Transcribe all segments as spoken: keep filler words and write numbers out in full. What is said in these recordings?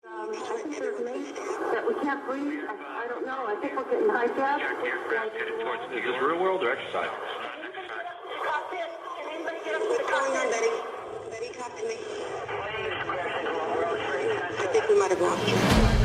Um, I think there's mace that we can't breathe. I, I don't know. I think we're getting hijacked. Is this real world or exercise? What's going on, Betty? Betty, talk to me. I think we might have lost you.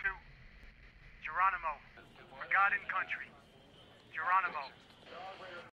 Geronimo, for God and country. Geronimo.